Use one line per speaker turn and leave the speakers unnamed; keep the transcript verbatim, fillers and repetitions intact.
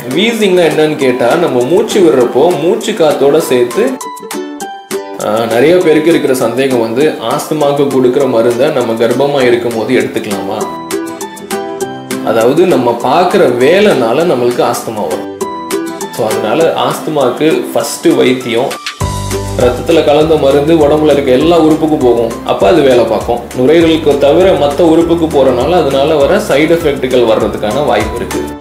வீசிங்னா என்னன்னு கேட்டால் நம்ம மூச்சு விடுறப்போ மூச்சு காத்தோட சேர்த்து நிறைய பேருக்கு இருக்கிற சந்தேகம் வந்து ஆஸ்துமாவுக்கு கொடுக்குற மருந்தை நம்ம கர்ப்பமாக இருக்கும் போது எடுத்துக்கலாமா? அதாவது நம்ம பார்க்குற வேலைனால நம்மளுக்கு ஆஸ்துமா வரும். ஸோ அதனால ஆஸ்துமாவுக்கு ஃபஸ்ட்டு வைத்தியம் ரத்தத்தில் கலந்த மருந்து உடம்புல இருக்க எல்லா உறுப்புக்கும் போகும். அப்போ அது வேலை பார்க்கும். நுரையீரலுக்கு தவிர மற்ற உறுப்புக்கு போகிறனால அதனால வர சைடு எஃபெக்ட்டுகள் வர்றதுக்கான வாய்ப்பு இருக்குது.